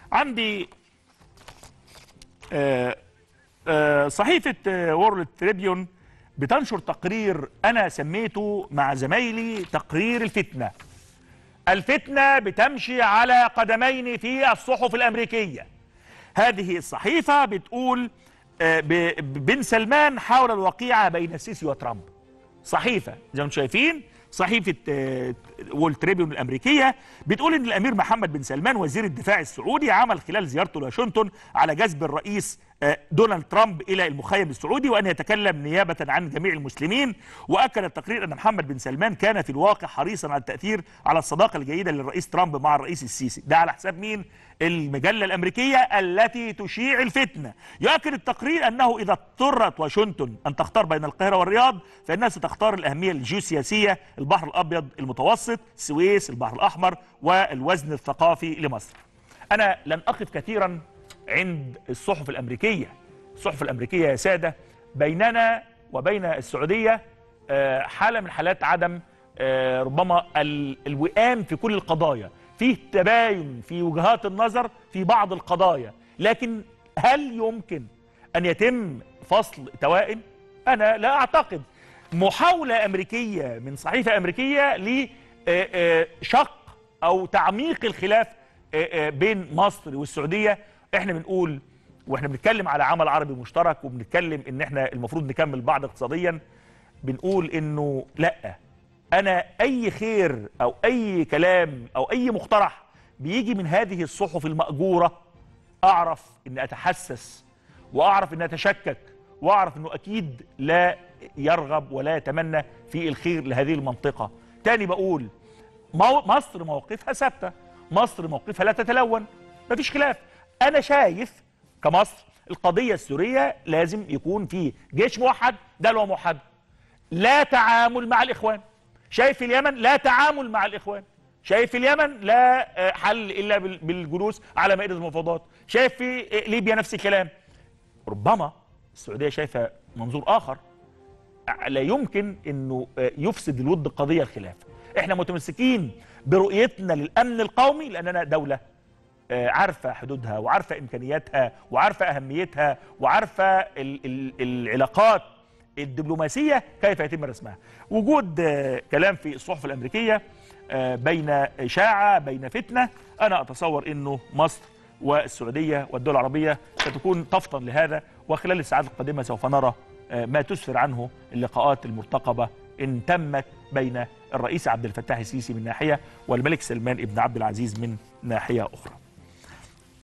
عندي صحيفة وورلد تريبيون بتنشر تقرير أنا سميته مع زمايلي تقرير الفتنة. الفتنة بتمشي على قدمين في الصحف الأمريكية. هذه الصحيفة بتقول بن سلمان حول الوقيعة بين السيسي وترامب. صحيفة زي ما انتم شايفين، صحيفة وول تريبيون الأمريكية بتقول إن الأمير محمد بن سلمان وزير الدفاع السعودي عمل خلال زيارته لواشنطن على جذب الرئيس دونالد ترامب إلى المخيم السعودي وأن يتكلم نيابة عن جميع المسلمين. وأكد التقرير أن محمد بن سلمان كان في الواقع حريصا على التأثير على الصداقة الجيدة للرئيس ترامب مع الرئيس السيسي. ده على حساب مين؟ المجلة الأمريكية التي تشيع الفتنة. يؤكد التقرير أنه إذا اضطرت واشنطن أن تختار بين القاهرة والرياض فإنها ستختار الأهمية الجيوسياسية، البحر الأبيض المتوسط، السويس، البحر الأحمر، والوزن الثقافي لمصر. أنا لن أقف كثيرا عند الصحف الأمريكية. الصحف الأمريكية يا سادة بيننا وبين السعودية حالة من حالات عدم ربما الوئام في كل القضايا، فيه تباين في وجهات النظر في بعض القضايا، لكن هل يمكن أن يتم فصل توائم؟ أنا لا أعتقد. محاولة أمريكية من صحيفة أمريكية لشق أو تعميق الخلاف بين مصر والسعودية. احنا بنقول واحنا بنتكلم على عمل عربي مشترك وبنتكلم ان احنا المفروض نكمل بعض اقتصاديا، بنقول انه لا، انا اي خير او اي كلام او اي مقترح بيجي من هذه الصحف المأجورة اعرف ان اتحسس واعرف ان اتشكك واعرف انه اكيد لا يرغب ولا يتمنى في الخير لهذه المنطقة. تاني بقول مصر موقفها ثابتة، مصر موقفها لا تتلون، مفيش خلاف. انا شايف كمصر القضية السورية لازم يكون في جيش موحد، دولة موحدة، لا تعامل مع الإخوان. شايف في اليمن لا تعامل مع الإخوان. شايف في اليمن لا حل إلا بالجلوس على مائدة المفاوضات. شايف في ليبيا نفس الكلام. ربما السعودية شايفة منظور آخر لا يمكن أنه يفسد الود القضية الخلاف. احنا متمسكين برؤيتنا للأمن القومي لأننا دولة عارفة حدودها وعارفة إمكانياتها وعارفة أهميتها وعارفة العلاقات الدبلوماسية كيف يتم رسمها. وجود كلام في الصحف الأمريكية بين إشاعة بين فتنة، أنا أتصور أنه مصر والسعودية والدول العربية ستكون تفطن لهذا، وخلال الساعات القادمة سوف نرى ما تسفر عنه اللقاءات المرتقبة إن تمت بين الرئيس عبد الفتاح السيسي من ناحية والملك سلمان ابن عبد العزيز من ناحية أخرى.